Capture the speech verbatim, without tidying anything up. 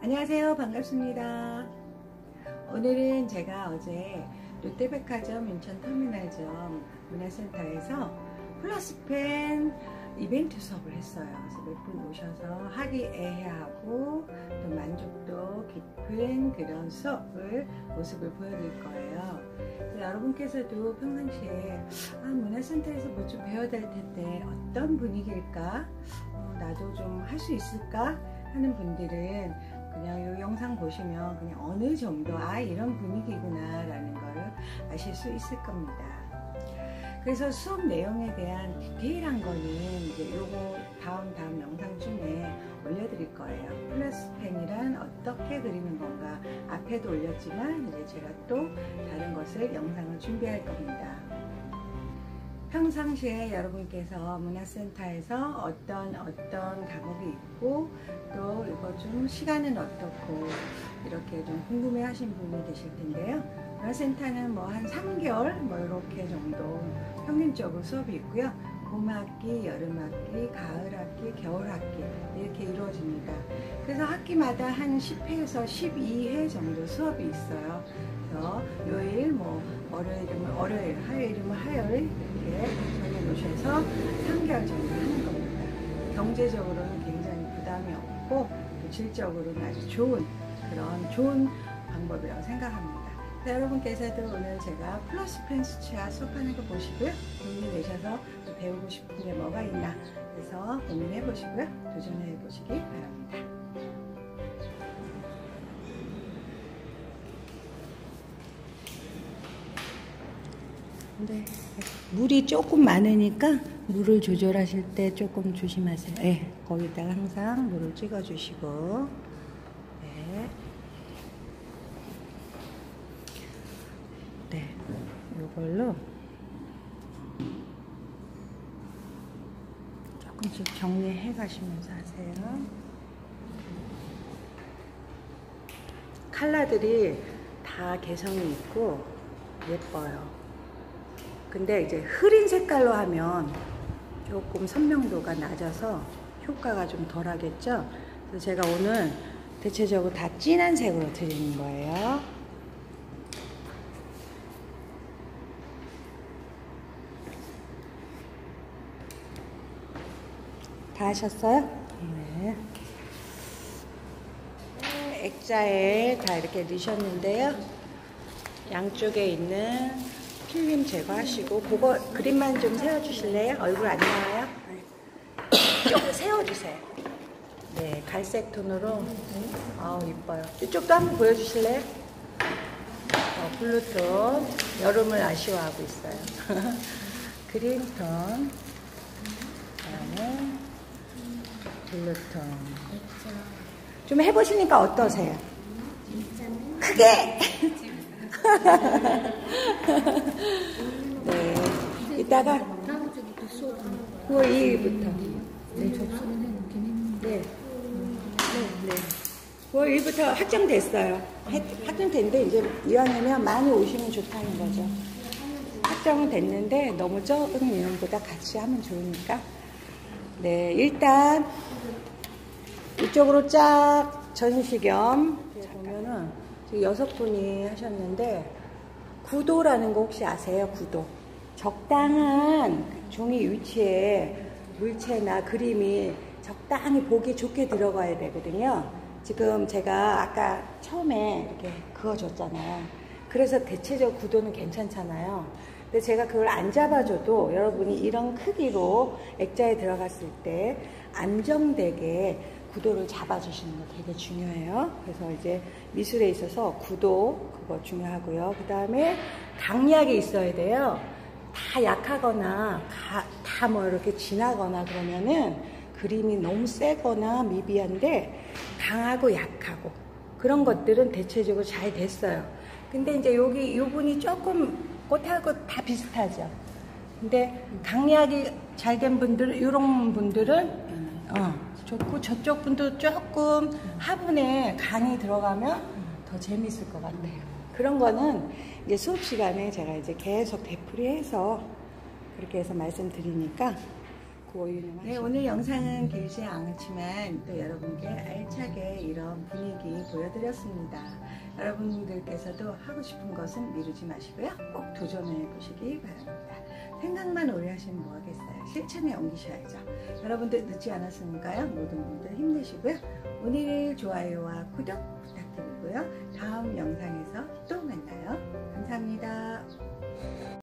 안녕하세요. 반갑습니다. 오늘은 제가 어제 롯데백화점 인천터미널점 문화센터에서 플러스펜 이벤트 수업을 했어요. 그래서 몇 분 오셔서 화기애애하고 또 만족도 깊은 그런 수업을 모습을 보여드릴 거예요. 여러분께서도 평상시에 아, 문화센터에서 뭐 좀 배워야 될 텐데 어떤 분위기일까? 어, 나도 좀 할 수 있을까? 하는 분들은 그냥 이 영상 보시면 그냥 어느 정도 아 이런 분위기구나 라는 걸 아실 수 있을 겁니다. 그래서 수업 내용에 대한 디테일한 거는 이제 요거 다음 다음 영상 중에 올려드릴 거예요. 플러스펜이란 어떻게 그리는 건가 앞에도 올렸지만 이제 제가 또 다른 것을 영상을 준비할 겁니다. 평상시에 여러분께서 문화센터에서 어떤 어떤 과목이 있고 또 이거 좀 시간은 어떻고 이렇게 좀 궁금해 하신 분이 계실 텐데요. 문화센터는 뭐 한 삼 개월 뭐 이렇게 정도 평균적으로 수업이 있고요. 봄학기, 여름학기, 가을학기, 겨울학기 이렇게 이루어집니다. 그래서 학기마다 한 십 회에서 십이 회 정도 수업이 있어요. 그래서 요일, 뭐 월요일이면 월요일, 화요일이면 화요일 이렇게 정해놓으셔서 삼 개월 정도 하는 겁니다. 경제적으로는 굉장히 부담이 없고 또 질적으로는 아주 좋은 그런 좋은 방법이라고 생각합니다. 여러분께서도 오늘 제가 플러스펜 수채화 수업하는 거 보시고요. 용기 내셔서 또 배우고 싶은 게 뭐가 있나 해서 고민해 보시고요. 도전해 보시기 바랍니다. 네, 물이 조금 많으니까 물을 조절하실 때 조금 조심하세요. 네, 거기다가 항상 물을 찍어 주시고 네. 네, 이걸로 조금씩 정리해 가시면서 하세요. 컬러들이 다 개성이 있고 예뻐요. 근데 이제 흐린 색깔로 하면 조금 선명도가 낮아서 효과가 좀 덜 하겠죠? 그래서 제가 오늘 대체적으로 다 진한 색으로 드리는 거예요. 다 하셨어요? 네. 액자에 다 이렇게 넣으셨는데요. 양쪽에 있는 필름 제거하시고 그거 그림만 좀 세워주실래요? 얼굴 안 나와요? 좀 세워주세요. 네, 갈색 톤으로. 아우 이뻐요. 이쪽도 한번 보여주실래요? 어, 블루톤. 여름을 아쉬워하고 있어요. 그린톤. 그다음에 블루톤. 좀 해보시니까 어떠세요? 크게! 네, 이따가 구월 이 일부터 네, 접수는 해놓긴 했는데 네, 네, 네. 구월 일 일부터 확정됐어요. 확정됐는데 이제 이왕이면 많이 오시면 좋다는 거죠. 확정은 됐는데 너무 적은 인원보다 같이 하면 좋으니까 네, 일단 이쪽으로 쫙 전시겸 보면은 지금 여섯 분이 하셨는데 구도라는 거 혹시 아세요? 구도. 적당한 종이 위치에 물체나 그림이 적당히 보기 좋게 들어가야 되거든요. 지금 제가 아까 처음에 이렇게 그어줬잖아요. 그래서 대체적 구도는 괜찮잖아요. 근데 제가 그걸 안 잡아줘도 여러분이 이런 크기로 액자에 들어갔을 때 안정되게 구도를 잡아주시는 거 되게 중요해요. 그래서 이제 미술에 있어서 구도 그거 중요하고요. 그 다음에 강약이 있어야 돼요. 다 약하거나 다 뭐 이렇게 진하거나 그러면은 그림이 너무 세거나 미비한데 강하고 약하고 그런 것들은 대체적으로 잘 됐어요. 근데 이제 여기 요 분이 조금 꽃하고 다 비슷하죠. 근데 강약이 잘 된 분들은 이런 분들은 어. 좋고 저쪽 분도 조금 화분에 강이 들어가면 더 재밌을 것 같아요. 그런 거는 이제 수업 시간에 제가 이제 계속 되풀이해서 그렇게 해서 말씀드리니까 네, 오늘 영상은 길지 않지만 또 여러분께 알차게 이런 분위기 보여드렸습니다. 여러분들께서도 하고 싶은 것은 미루지 마시고요. 꼭 도전해 보시기 바랍니다. 생각만 오래 하시면 뭐하겠어요. 실천에 옮기셔야죠. 여러분들 늦지 않았으니까요. 모든 분들 힘내시고요. 오늘 좋아요와 구독 부탁드리고요. 다음 영상에서 또 만나요. 감사합니다.